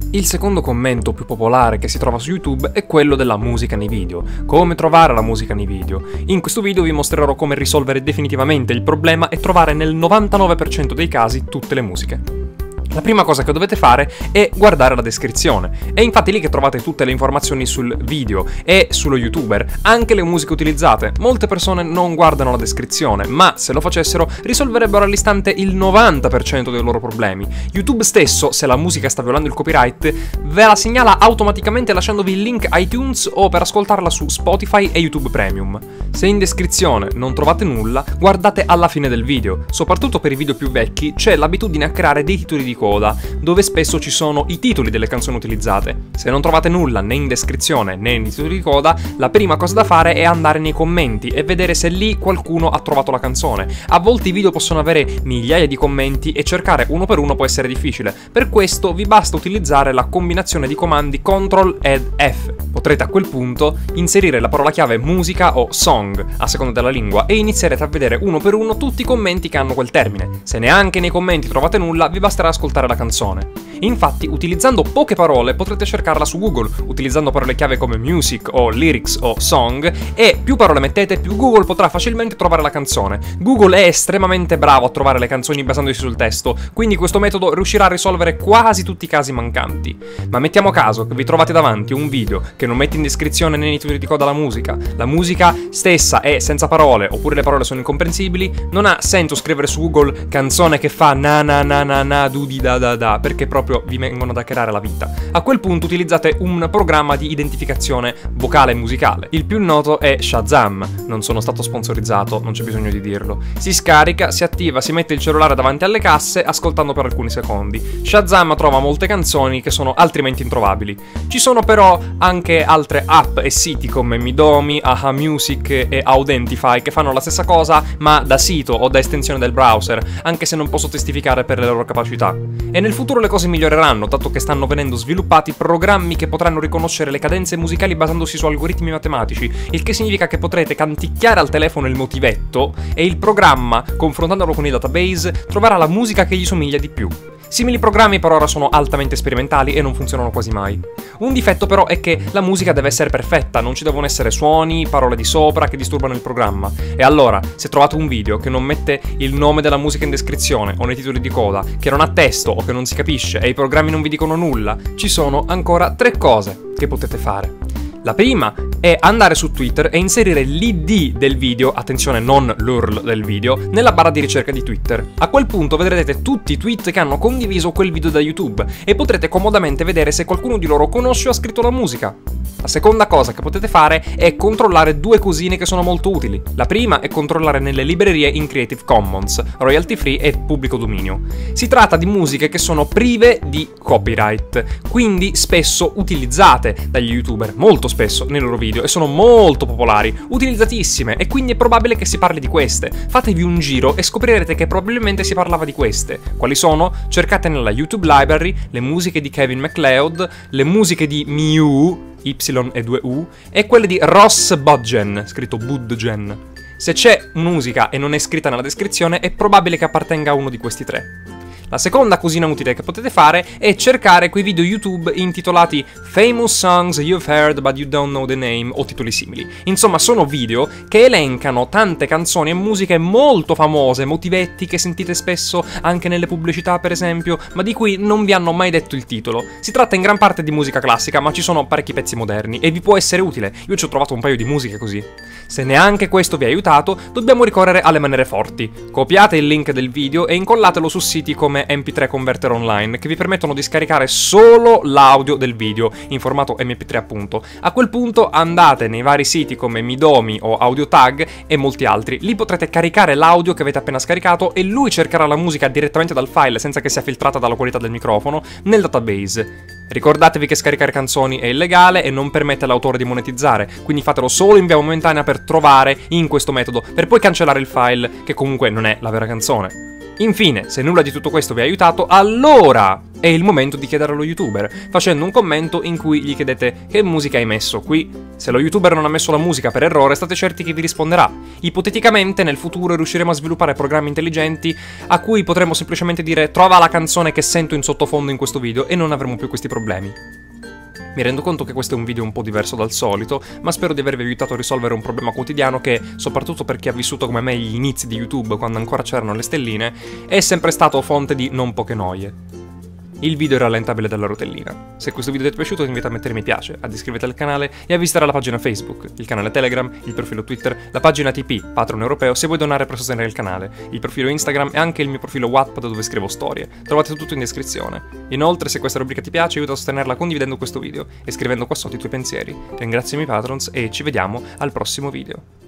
Il secondo commento più popolare che si trova su YouTube è quello della musica nei video. Come trovare la musica nei video? In questo video vi mostrerò come risolvere definitivamente il problema e trovare nel 99% dei casi tutte le musiche. La prima cosa che dovete fare è guardare la descrizione. È infatti lì che trovate tutte le informazioni sul video e sullo YouTuber, anche le musiche utilizzate. Molte persone non guardano la descrizione, ma se lo facessero risolverebbero all'istante il 90% dei loro problemi. YouTube stesso, se la musica sta violando il copyright, ve la segnala automaticamente lasciandovi il link iTunes o per ascoltarla su Spotify e YouTube Premium. Se in descrizione non trovate nulla, guardate alla fine del video. Soprattutto per i video più vecchi c'è l'abitudine a creare dei titoli di coda, dove spesso ci sono i titoli delle canzoni utilizzate. Se non trovate nulla né in descrizione né nei titoli di coda, la prima cosa da fare è andare nei commenti e vedere se lì qualcuno ha trovato la canzone. A volte i video possono avere migliaia di commenti e cercare uno per uno può essere difficile. Per questo vi basta utilizzare la combinazione di comandi Ctrl ed F. Potrete a quel punto inserire la parola chiave musica o song a seconda della lingua e inizierete a vedere uno per uno tutti i commenti che hanno quel termine. Se neanche nei commenti trovate nulla, vi basterà ascoltare la canzone. Infatti, utilizzando poche parole potrete cercarla su Google, utilizzando parole chiave come music o lyrics o song, e più parole mettete, più Google potrà facilmente trovare la canzone. Google è estremamente bravo a trovare le canzoni basandosi sul testo, quindi questo metodo riuscirà a risolvere quasi tutti i casi mancanti. Ma mettiamo caso che vi trovate davanti un video che non mette in descrizione né nei titoli di coda la musica stessa è senza parole, oppure le parole sono incomprensibili, non ha senso scrivere su Google canzone che fa na na na na na du di da da da, perché proprio vi vengono da creare la vita. A quel punto utilizzate un programma di identificazione vocale e musicale. Il più noto è Shazam, non sono stato sponsorizzato, non c'è bisogno di dirlo. Si scarica, si attiva, si mette il cellulare davanti alle casse ascoltando per alcuni secondi. Shazam trova molte canzoni che sono altrimenti introvabili. Ci sono però anche altre app e siti come Midomi, Aha Music e Audentify che fanno la stessa cosa ma da sito o da estensione del browser, anche se non posso testificare per le loro capacità. E nel futuro le cose miglioreranno, dato che stanno venendo sviluppati programmi che potranno riconoscere le cadenze musicali basandosi su algoritmi matematici, il che significa che potrete canticchiare al telefono il motivetto e il programma, confrontandolo con i database, troverà la musica che gli somiglia di più. Simili programmi per ora sono altamente sperimentali e non funzionano quasi mai. Un difetto però è che la musica deve essere perfetta, non ci devono essere suoni, parole di sopra che disturbano il programma. E allora, se trovate un video che non mette il nome della musica in descrizione o nei titoli di coda, che non ha testo o che non si capisce e i programmi non vi dicono nulla, ci sono ancora 3 cose che potete fare. La prima è andare su Twitter e inserire l'ID del video, attenzione non l'URL del video, nella barra di ricerca di Twitter. A quel punto vedrete tutti i tweet che hanno condiviso quel video da YouTube e potrete comodamente vedere se qualcuno di loro conosce o ha scritto la musica. La seconda cosa che potete fare è controllare 2 cosine che sono molto utili. La prima è controllare nelle librerie in Creative Commons, royalty free e pubblico dominio. Si tratta di musiche che sono prive di copyright, quindi spesso utilizzate dagli YouTuber, molto spesso nei loro video, e sono molto popolari, utilizzatissime, e quindi è probabile che si parli di queste. Fatevi un giro e scoprirete che probabilmente si parlava di queste. Quali sono? Cercate nella YouTube Library le musiche di Kevin MacLeod, le musiche di Mew, Y e 2U, e quelle di Ross Budgen, scritto Budgen. Se c'è musica e non è scritta nella descrizione, è probabile che appartenga a uno di questi 3. La seconda cosina utile che potete fare è cercare quei video YouTube intitolati Famous Songs You've Heard But You Don't Know the Name o titoli simili. Insomma, sono video che elencano tante canzoni e musiche molto famose, motivetti che sentite spesso anche nelle pubblicità per esempio, ma di cui non vi hanno mai detto il titolo. Si tratta in gran parte di musica classica, ma ci sono parecchi pezzi moderni e vi può essere utile. Io ci ho trovato un paio di musiche così. Se neanche questo vi ha aiutato, dobbiamo ricorrere alle maniere forti. Copiate il link del video e incollatelo su siti come MP3 Converter Online, che vi permettono di scaricare solo l'audio del video, in formato MP3 appunto. A quel punto andate nei vari siti come Midomi o AudioTag e molti altri. Lì potrete caricare l'audio che avete appena scaricato e lui cercherà la musica direttamente dal file, senza che sia filtrata dalla qualità del microfono, nel database. Ricordatevi che scaricare canzoni è illegale e non permette all'autore di monetizzare, quindi fatelo solo in via momentanea per trovare in questo metodo, per poi cancellare il file, che comunque non è la vera canzone. Infine, se nulla di tutto questo vi ha aiutato, allora è il momento di chiedere allo youtuber, facendo un commento in cui gli chiedete che musica hai messo qui. Se lo youtuber non ha messo la musica per errore, state certi che vi risponderà. Ipoteticamente, nel futuro riusciremo a sviluppare programmi intelligenti a cui potremo semplicemente dire trova la canzone che sento in sottofondo in questo video e non avremo più questi problemi. Mi rendo conto che questo è un video un po' diverso dal solito, ma spero di avervi aiutato a risolvere un problema quotidiano che, soprattutto per chi ha vissuto come me gli inizi di YouTube quando ancora c'erano le stelline, è sempre stato fonte di non poche noie. Il video è rallentabile dalla rotellina. Se questo video ti è piaciuto ti invito a mettere mi piace, ad iscriverti al canale e a visitare la pagina Facebook, il canale Telegram, il profilo Twitter, la pagina TP, Patreon Europeo se vuoi donare per sostenere il canale, il profilo Instagram e anche il mio profilo Wattpad dove scrivo storie. Trovate tutto in descrizione. Inoltre, se questa rubrica ti piace, aiuta a sostenerla condividendo questo video e scrivendo qua sotto i tuoi pensieri. Ringrazio i miei patrons e ci vediamo al prossimo video.